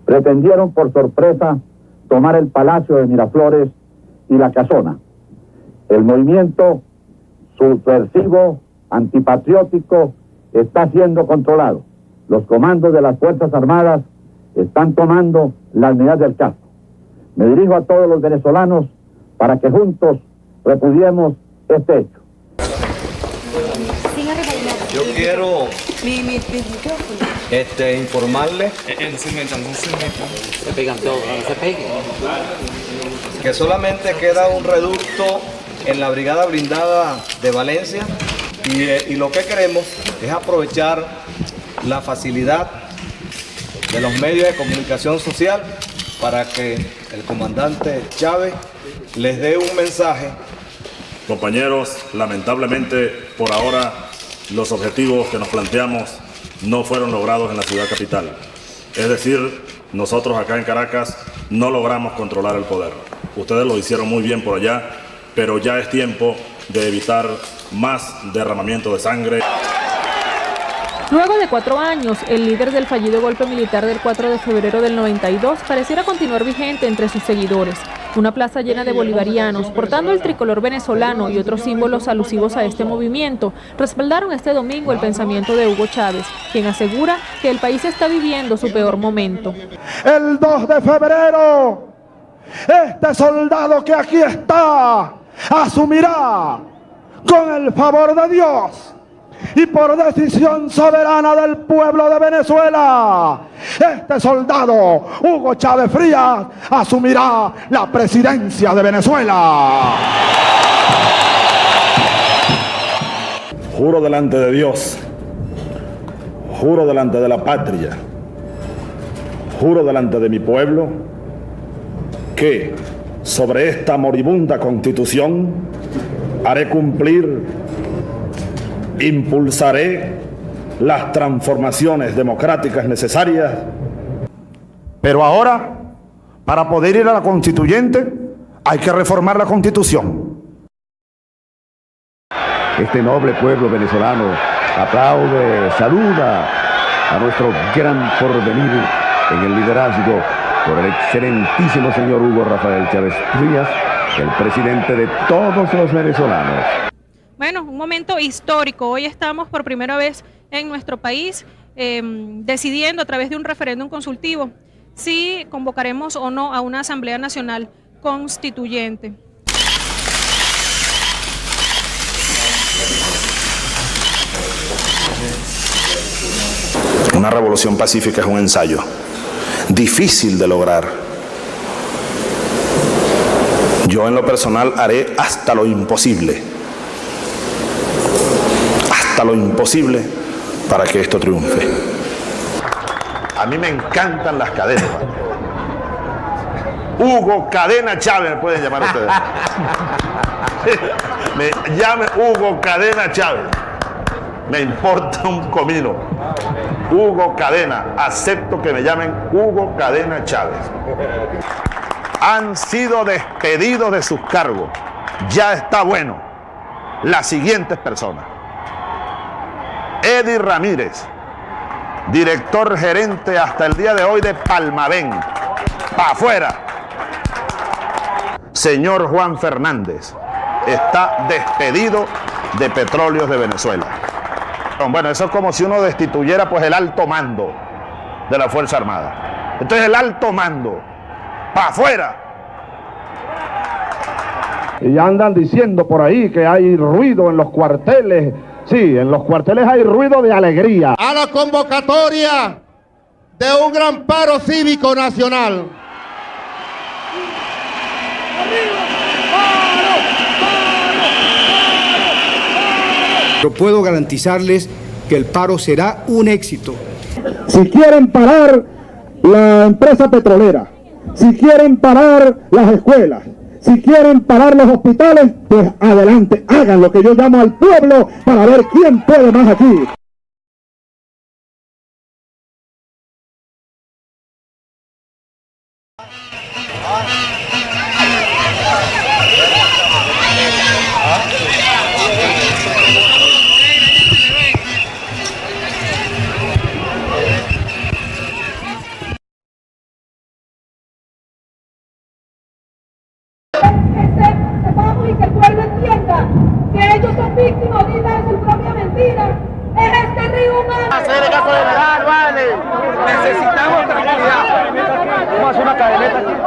pretendieron por sorpresa tomar el Palacio de Miraflores y la Casona. El movimiento subversivo, antipatriótico, está siendo controlado. Los comandos de las Fuerzas Armadas están tomando la unidad del Castro. Me dirijo a todos los venezolanos para que juntos repudiemos este hecho. Yo quiero informarle que solamente queda un reducto en la Brigada Blindada de Valencia y lo que queremos es aprovechar la facilidad de los medios de comunicación social para que el comandante Chávez les dé un mensaje. Compañeros, lamentablemente por ahora los objetivos que nos planteamos no fueron logrados en la ciudad capital. Es decir, nosotros acá en Caracas no logramos controlar el poder. Ustedes lo hicieron muy bien por allá, pero ya es tiempo de evitar más derramamiento de sangre. Luego de 4 años, el líder del fallido golpe militar del 4 de febrero del 92 pareciera continuar vigente entre sus seguidores. Una plaza llena de bolivarianos, portando el tricolor venezolano y otros símbolos alusivos a este movimiento, respaldaron este domingo el pensamiento de Hugo Chávez, quien asegura que el país está viviendo su peor momento. El 2 de febrero, este soldado que aquí está, asumirá con el favor de Dios y por decisión soberana del pueblo de Venezuela, este soldado, Hugo Chávez Frías, asumirá la presidencia de Venezuela. Juro delante de Dios, juro delante de la patria, juro delante de mi pueblo, que sobre esta moribunda Constitución haré cumplir, impulsaré las transformaciones democráticas necesarias. Pero ahora, para poder ir a la constituyente, hay que reformar la Constitución. Este noble pueblo venezolano aplaude, saluda a nuestro gran porvenir en el liderazgo por el excelentísimo señor Hugo Rafael Chávez Frías, el presidente de todos los venezolanos. Bueno, un momento histórico. Hoy estamos por primera vez en nuestro país decidiendo a través de un referéndum consultivo si convocaremos o no a una Asamblea Nacional Constituyente. Una revolución pacífica es un ensayo difícil de lograr. Yo en lo personal haré hasta lo imposible para que esto triunfe. A mí me encantan las cadenas. Hugo Cadena Chávez me pueden llamar ustedes. Me llame Hugo Cadena Chávez. Me importa un comino. Hugo Cadena. Acepto que me llamen Hugo Cadena Chávez. Han sido despedidos de sus cargos. Ya está bueno. Las siguientes personas: Eddie Ramírez, director gerente hasta el día de hoy de Palmavén, para afuera. Señor Juan Fernández, está despedido de Petróleos de Venezuela. Bueno, eso es como si uno destituyera pues el alto mando de la Fuerza Armada. Entonces el alto mando, para afuera. Y andan diciendo por ahí que hay ruido en los cuarteles. Sí, en los cuarteles hay ruido de alegría. A la convocatoria de un gran paro cívico nacional. Pero puedo garantizarles que el paro será un éxito. Si quieren parar la empresa petrolera, si quieren parar las escuelas, si quieren parar los hospitales, pues adelante, hagan lo que yo llamo al pueblo para ver quién puede más aquí. Necesitamos tranquilidad. Vamos a hacer una cadeneta aquí.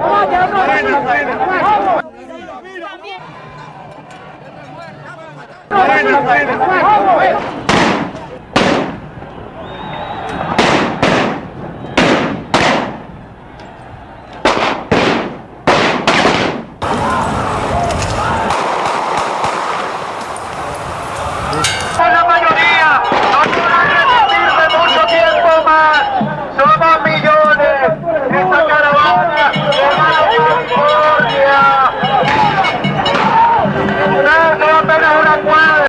La mayoría no podrán resistirse mucho tiempo más. Somos millones. Esta caravana de la California. Ustedes son apenas una cuadra.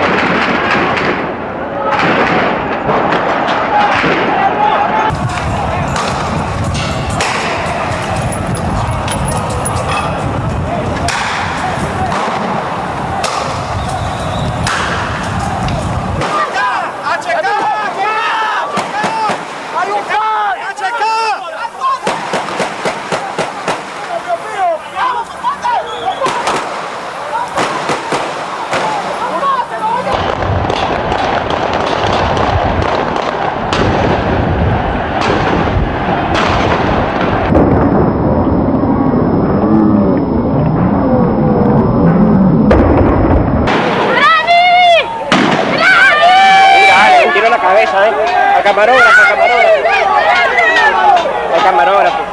Al camarógrafo, al camarógrafo.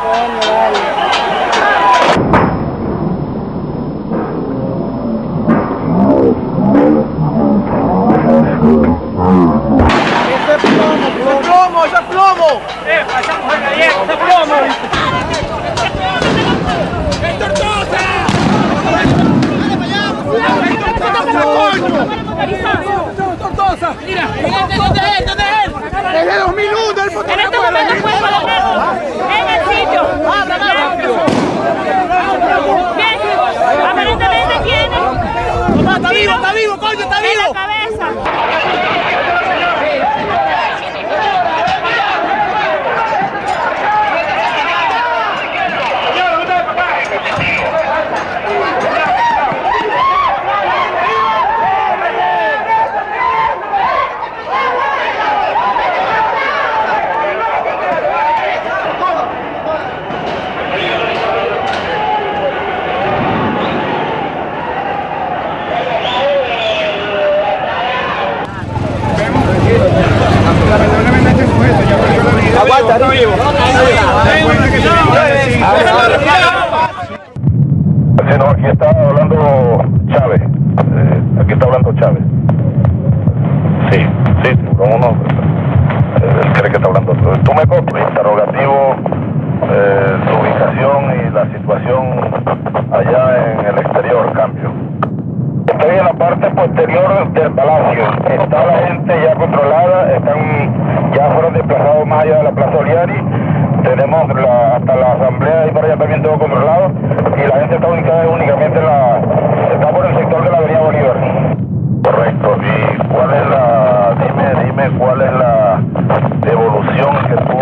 ¡Ese es plomo! ¡Pasamos a Javier! ¡Ese es plomo! ¡Es tortosa! ¡Tortosa! ¡Mira! ¿Dónde es? ¡Desde 2001! En este momento fue en el sitio. Bien, aparentemente tiene. ¡Está vivo, coño, está vivo! En la cabeza. Aguanta, está vivo. No, aquí está hablando Chávez. Aquí está hablando Chávez. Sí, tiburón uno. Él cree que está hablando. Tú me copias. Interrogativo, su ubicación y la situación allá en el exterior, cambio. Estoy en la parte posterior del palacio. Está la gente ya controlada, ya fueron desplazados más allá de la Plaza Oliari. Tenemos hasta la asamblea y para allá también todo controlado. Y la gente está ubicada únicamente está por el sector de la avenida Bolívar. Correcto. ¿Y cuál es dime cuál es la evolución que tú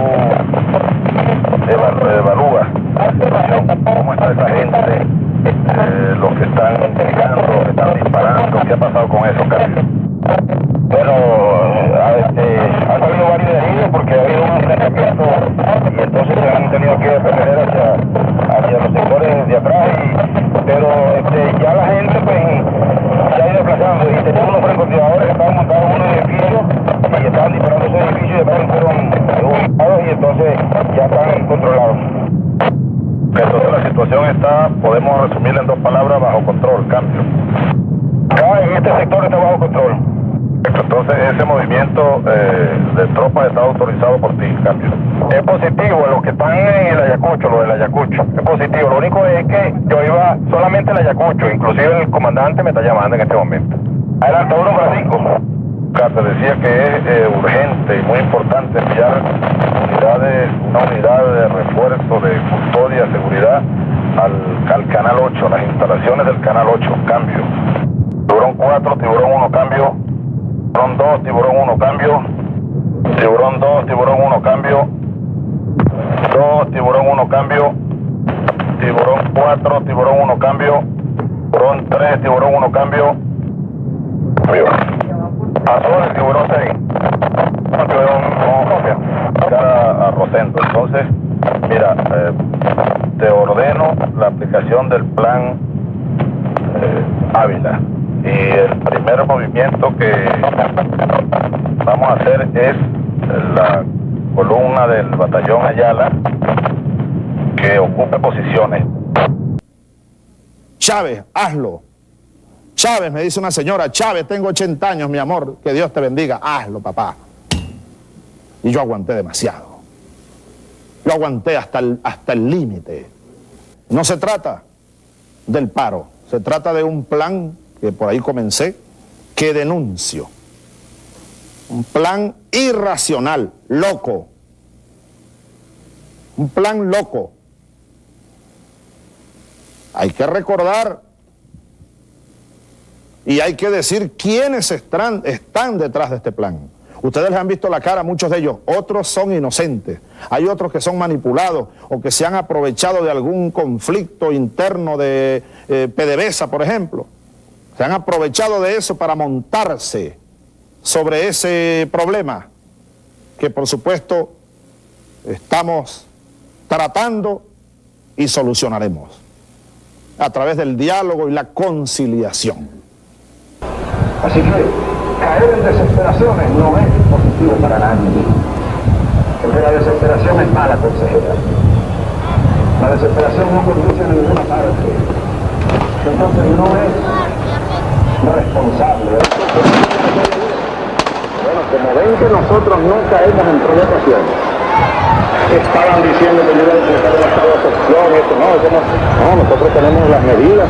evalúas? ¿Cómo está esa gente? Los que están pegando, los que están disparando, ¿qué ha pasado con eso, Carlos? Bueno, han salido varios heridos porque ha habido un enfrentamiento y entonces se han tenido que repeler hacia los sectores de atrás, pero ya la gente pues se ha ido desplazando y teníamos unos francotiradores que estaban montados en un edificio y estaban disparando ese edificio y después fueron ubicados y entonces ya están controlados. Entonces la situación está, podemos resumirla en 2 palabras, bajo control, cambio. Acá en este sector está bajo control. Entonces ese movimiento de tropas está autorizado por ti, cambio. Es positivo, los que están en el Ayacucho, lo del Ayacucho, es positivo. Lo único es que yo iba solamente al Ayacucho, inclusive el comandante me está llamando en este momento. Adelante, 1 Francisco. Te decía que es urgente y muy importante enviar una unidad de refuerzo de custodia, seguridad al Canal 8, las instalaciones del Canal 8, cambio. Tiburón 4, Tiburón 1, cambio. Tiburón 2, Tiburón 1, cambio. Tiburón 2, Tiburón 1, cambio. 2, Tiburón 1, cambio. Tiburón 4, Tiburón 1, cambio. Tiburón 3, Tiburón 1, cambio. Cambio. Azul, el tiburón 6. Acá a Rosendo. Entonces, mira, te ordeno la aplicación del plan Ávila. Y el primer movimiento que vamos a hacer es la columna del batallón Ayala que ocupe posiciones. Chávez, hazlo. Chávez, me dice una señora, Chávez, tengo 80 años, mi amor, que Dios te bendiga, hazlo, papá. Y yo aguanté demasiado. Yo aguanté hasta el límite. No se trata del paro, se trata de un plan que por ahí comencé, que denuncio. Un plan irracional, loco. Un plan loco. Hay que recordar y hay que decir quiénes están detrás de este plan. Ustedes les han visto la cara a muchos de ellos, otros son inocentes. Hay otros que son manipulados o que se han aprovechado de algún conflicto interno de PDVSA, por ejemplo. Se han aprovechado de eso para montarse sobre ese problema que, por supuesto, estamos tratando y solucionaremos a través del diálogo y la conciliación. Así que caer en desesperaciones no es positivo para nadie, porque la desesperación es mala consejera. La desesperación no conduce a ninguna parte, entonces no es responsable. Bueno, como ven que nosotros no caemos en provocaciones, estaban diciendo que yo iba a enfrentar el estado de excepción, no, nosotros tenemos las medidas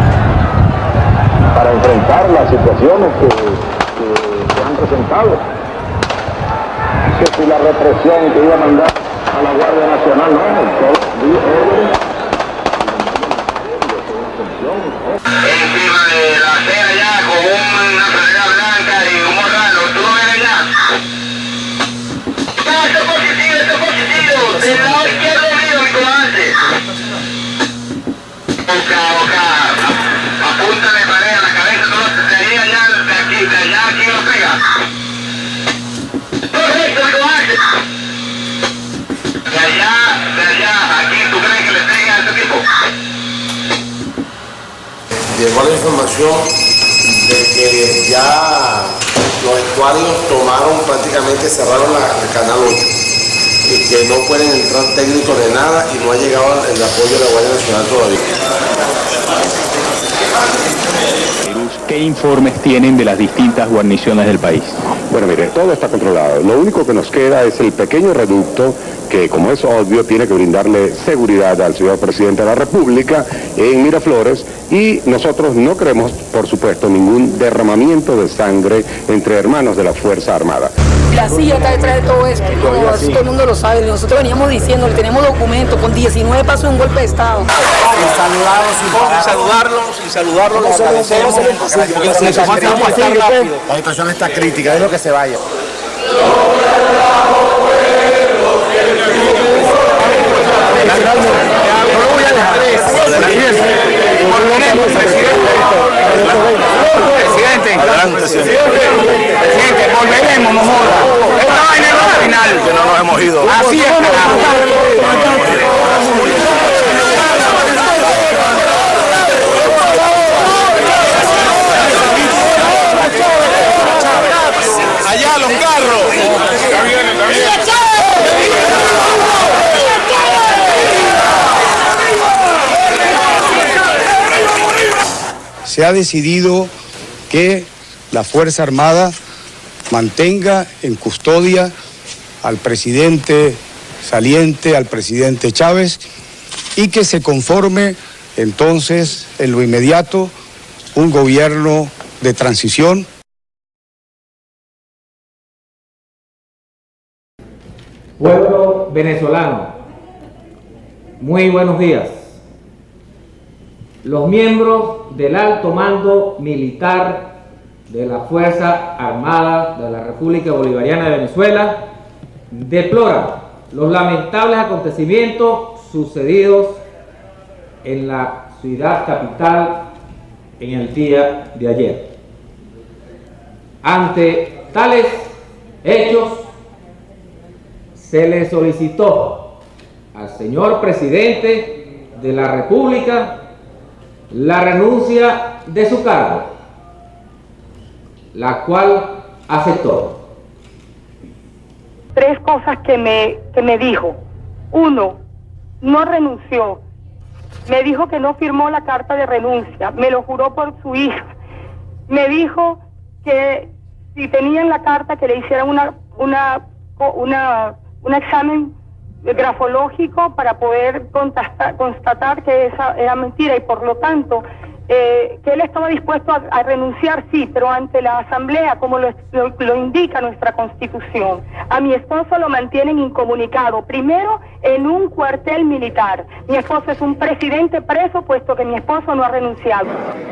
para enfrentar las situaciones que se han presentado. Que si la represión que iba a mandar a la Guardia Nacional, encima de la acera ya con una pradera blanca y un morrano, tú no ves ya. Esto es positivo, del lado izquierdo mío, mi comandante. Boca, apúntale pared a la cabeza, todo de ahí allá, de allá, aquí lo pega. Correcto, mi comandante. De allá, aquí, ¿tú crees que le pega a este tipo? Llegó la información de que ya los estuarios cerraron el canal 8 y que no pueden entrar técnicos de nada y no ha llegado el apoyo de la Guardia Nacional todavía. ¿Qué informes tienen de las distintas guarniciones del país? Bueno, mire, todo está controlado. Lo único que nos queda es el pequeño reducto que, como es obvio, tiene que brindarle seguridad al señor presidente de la República en Miraflores, y nosotros no queremos, por supuesto, ningún derramamiento de sangre entre hermanos de la Fuerza Armada. La silla está detrás de todo esto, todo el mundo lo sabe. Nosotros veníamos diciendo, tenemos documentos, con 19 pasó un golpe de Estado. Sin saludarlos, les agradecemos, porque la situación está crítica, es lo que se vaya. Presidente, volveremos, no joda. Esta vaina es la final. Que no nos hemos ido. Así es, allá los carros. Está bien, está bien. Se ha decidido que la Fuerza Armada mantenga en custodia al presidente saliente, al presidente Chávez, y que se conforme entonces en lo inmediato un gobierno de transición. Pueblo venezolano, muy buenos días. Los miembros del alto mando militar de la Fuerza Armada de la República Bolivariana de Venezuela deploran los lamentables acontecimientos sucedidos en la ciudad capital en el día de ayer. Ante tales hechos, se le solicitó al señor presidente de la República la renuncia de su cargo, la cual aceptó. Tres cosas que me dijo. Uno, no renunció. Me dijo que no firmó la carta de renuncia. Me lo juró por su hija. Me dijo que si tenían la carta, que le hicieran un examen grafológico para poder constatar que esa era mentira, y por lo tanto que él estaba dispuesto a renunciar, sí, pero ante la asamblea, como lo indica nuestra Constitución. A mi esposo lo mantienen incomunicado, primero en un cuartel militar. Mi esposo es un presidente preso, puesto que mi esposo no ha renunciado.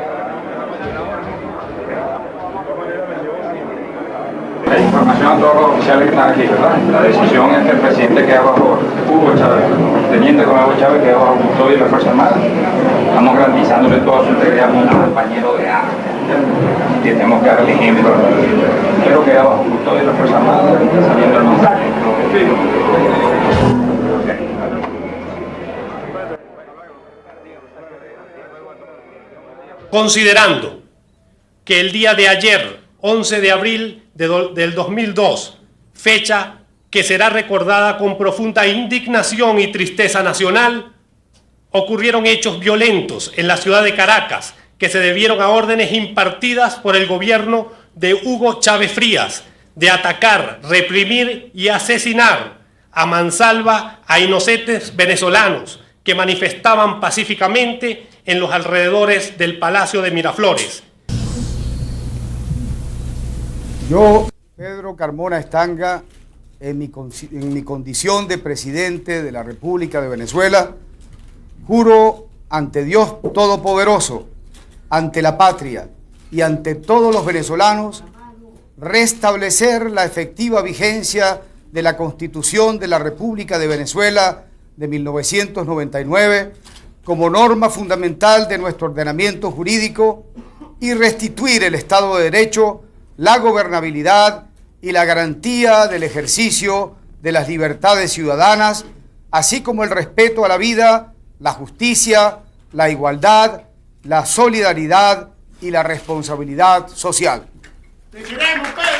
La información a todos los oficiales que están aquí, ¿verdad? La decisión es que el presidente queda bajo Hugo Chávez, teniente con Hugo Chávez queda bajo custodia de la Fuerza Armada. Estamos garantizándole toda su integridad como un compañero de armas. Y tenemos que dar el ejemplo. Pero queda bajo custodia de la Fuerza Armada, saliendo el mensaje. Considerando que el día de ayer, 11 de abril del 2002, fecha que será recordada con profunda indignación y tristeza nacional, ocurrieron hechos violentos en la ciudad de Caracas que se debieron a órdenes impartidas por el gobierno de Hugo Chávez Frías de atacar, reprimir y asesinar a mansalva a inocentes venezolanos que manifestaban pacíficamente en los alrededores del Palacio de Miraflores. Yo, Pedro Carmona Estanga, en mi condición de presidente de la República de Venezuela, juro ante Dios Todopoderoso, ante la patria y ante todos los venezolanos, restablecer la efectiva vigencia de la Constitución de la República de Venezuela de 1999 como norma fundamental de nuestro ordenamiento jurídico y restituir el Estado de Derecho, la gobernabilidad y la garantía del ejercicio de las libertades ciudadanas, así como el respeto a la vida, la justicia, la igualdad, la solidaridad y la responsabilidad social. ¡Te queremos, Pedro!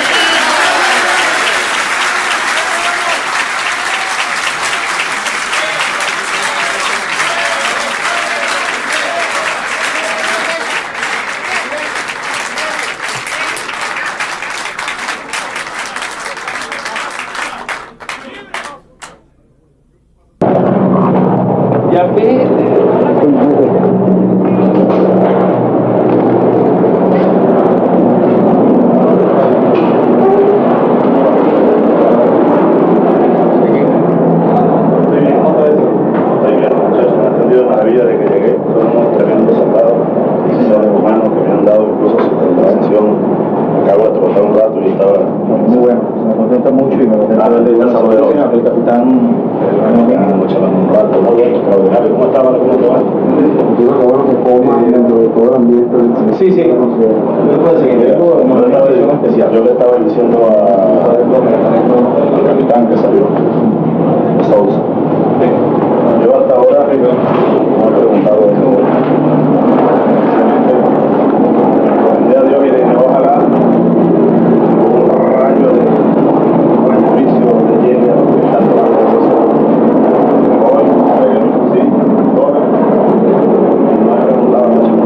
Sí, sí. Yo le estaba diciendo al capitán que salió, Sousa. Yo hasta ahora no he preguntado eso. Simplemente, a Dios, mire, ojalá un rayo de juicio de llegue a lo que está tomando el proceso. Hoy, sí, no he preguntado mucho.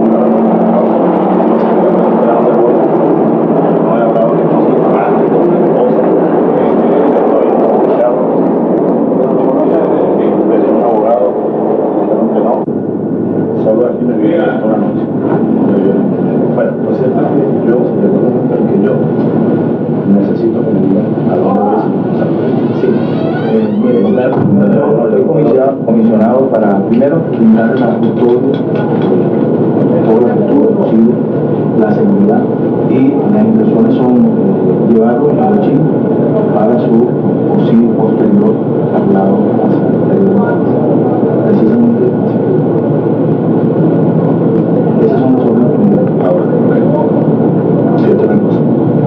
Comisionado para primero brindar la custodia, todo lo futuro posible, la seguridad, y las intenciones son llevarlo en el chip para su posible posterior traslado hacia el exterior. Precisamente esas son las órdenes. Ahora, sí, otra cosa.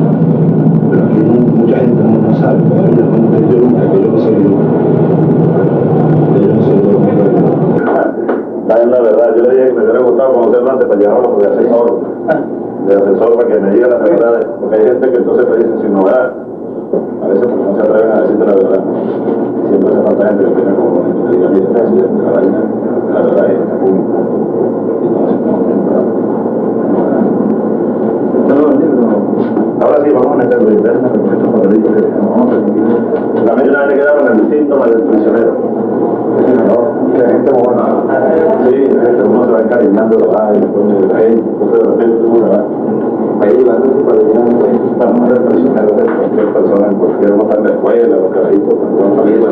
Pero aquí mucha gente no sabe todavía, yo no soy la verdad, yo le dije que me hubiera gustado conocerlo antes para llevarlo de asesor para que me diga las verdades, porque hay gente que entonces te dice sin novedad, a veces porque no se atreven a decirte la verdad. Siempre hace falta gente que tenga como que diga, mira, presidente, la vaina, la verdad es que público. Y entonces ahora sí, vamos a meterlo interno con estos papelitos que vamos a permitir. La mayoría le quedaron en el síntoma del prisionero. La gente buena. Sí, la gente uno se va encariñando, y después de gente, entonces de repente uno va ahí va a ser para no ser prisionero de cualquier persona, en cualquier uno está en la escuela, los carajitos, con familia.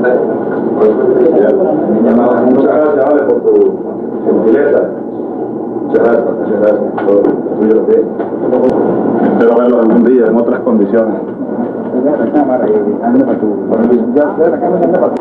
Muchas gracias, Ale, por tu gentileza. Muchas gracias. Espero verlo algún día en otras condiciones. La cámara y ande para tu. Ya la cámara anda para tu.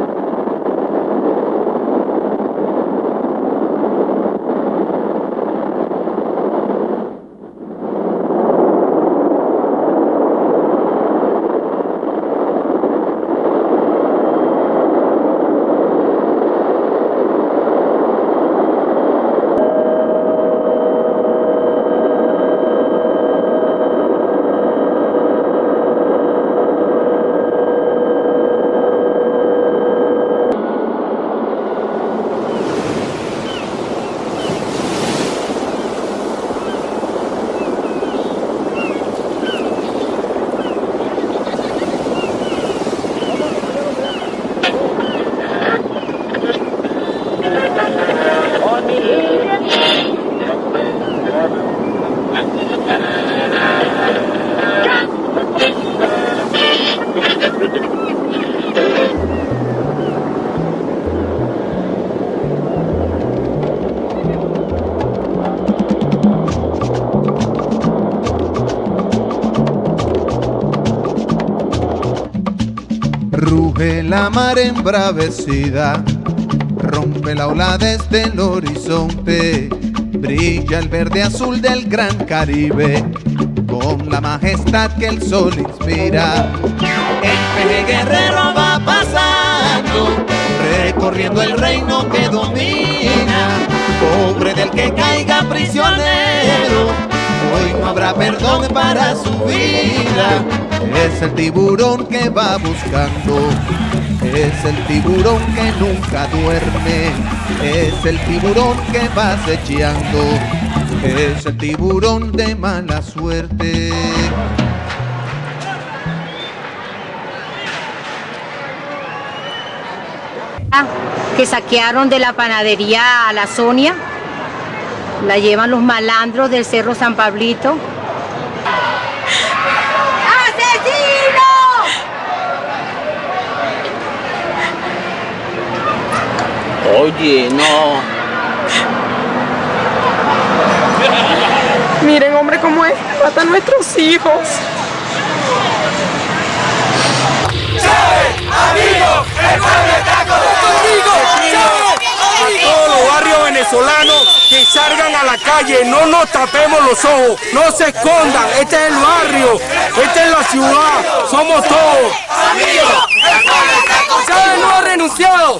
Ruge la mar embravecida, rompe la ola desde el horizonte, brilla el verde azul del gran Caribe, con la majestad que el sol inspira. El peje guerrero va pasando, recorriendo el reino que domina, pobre del que caiga prisionero, hoy no habrá perdón para su vida. Es el tiburón que va buscando, es el tiburón que nunca duerme, es el tiburón que va acechando, es el tiburón de mala suerte. Que saquearon de la panadería a la Sonia, la llevan los malandros del Cerro San Pablito. Oye, no. Miren, hombre, cómo es, matan a nuestros hijos. ¡Chávez, amigo! ¡El pueblo está contigo! ¡Chávez! A todos los barrios venezolanos que salgan a la calle, no nos tapemos los ojos, no se escondan, este es el barrio, esta es la ciudad, somos todos. ¡Amigo! ¡El pueblo está contigo! ¡Chávez no ha renunciado!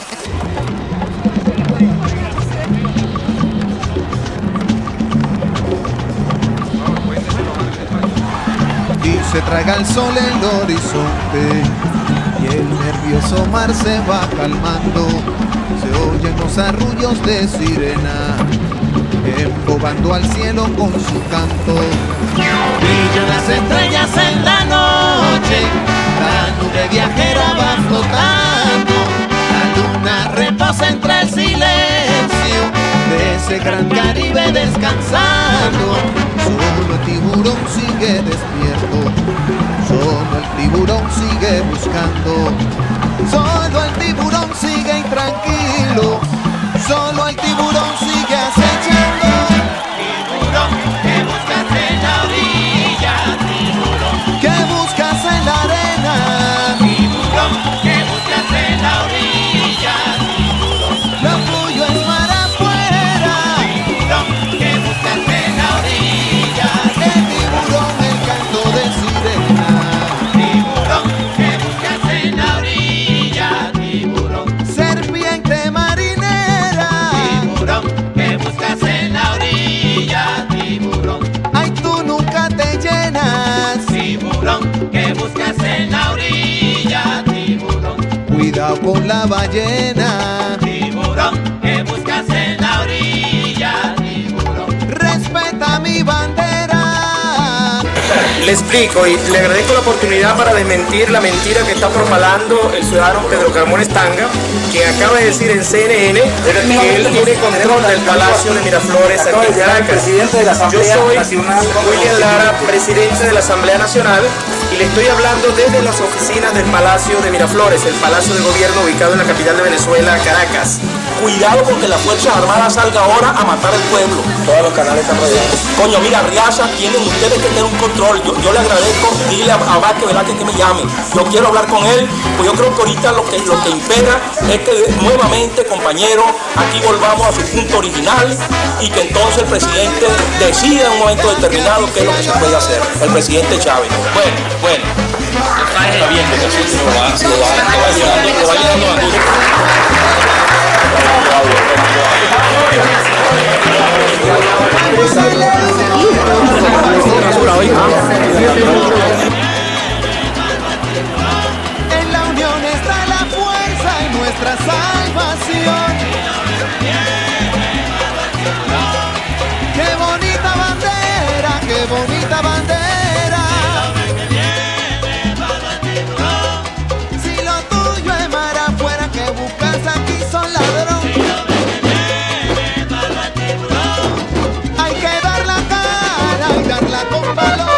Y se traga el sol el horizonte y el nervioso mar se va calmando, se oyen los arrullos de sirena embobando al cielo con su canto. Brillan las estrellas en la noche, la nube viajera va flotando, la luna reposa entre el silencio de ese gran Caribe descansando. Solo el tiburón sigue despierto, solo el tiburón sigue buscando, solo el tiburón sigue intranquilo, solo el tiburón sigue acechando. Tiburón, ¿qué buscas en la orilla? Tiburón, ¿qué buscas en la arena? Tiburón, ¿qué buscas en la orilla? Tiburón, lo tuyo es mar afuera. Tiburón, ¿qué buscas en la orilla? El tiburón, el canto de con la ballena. Tiburón, que buscas en la orilla, tiburón. Respeta mi bandera. Le explico y le agradezco la oportunidad para desmentir la mentira que está propalando el ciudadano Pedro Carmona Estanga, que acaba de decir en CNN que él tiene control del Palacio de Miraflores aquí en Caracas. Yo soy William Lara, presidente de la Asamblea Nacional, y le estoy hablando desde las oficinas del Palacio de Miraflores, el Palacio de Gobierno ubicado en la capital de Venezuela, Caracas. Cuidado porque la Fuerza Armada salga ahora a matar al pueblo. Todos los canales están rodeados. Coño, mira, Riaza, tienen ustedes que tener un control. Yo le agradezco, dile a Vázquez Velázquez que me llame. Yo quiero hablar con él, pues yo creo que ahorita lo que impera es que nuevamente, compañeros, aquí volvamos a su punto original y que entonces el presidente decida en un momento determinado qué es lo que se puede hacer. El presidente Chávez. Bueno. Está bien, porque así lo va llenando a todos. En la unión está la fuerza y nuestra salvación. Qué bonita bandera, qué bonita bandera. Si lo tuyo es mar afuera, que buscas aquí son ladrones. Hay que dar la cara y darla con valor.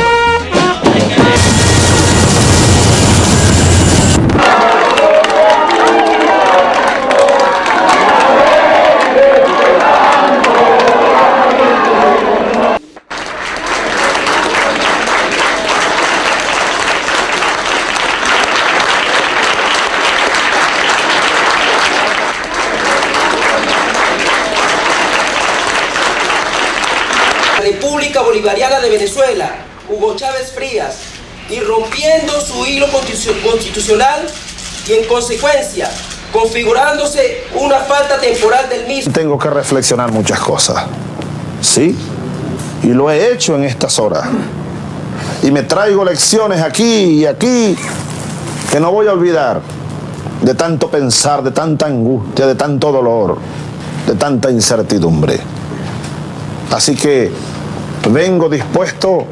República Bolivariana de Venezuela, Hugo Chávez Frías, irrumpiendo su hilo constitucional y en consecuencia configurándose una falta temporal del mismo. Tengo que reflexionar muchas cosas, ¿sí? Y lo he hecho en estas horas. Y me traigo lecciones aquí y aquí que no voy a olvidar, de tanto pensar, de tanta angustia, de tanto dolor, de tanta incertidumbre. Así que vengo dispuesto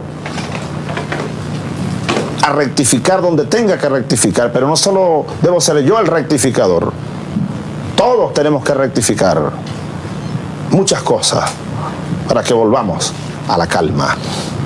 a rectificar donde tenga que rectificar, pero no solo debo ser yo el rectificador. Todos tenemos que rectificar muchas cosas para que volvamos a la calma.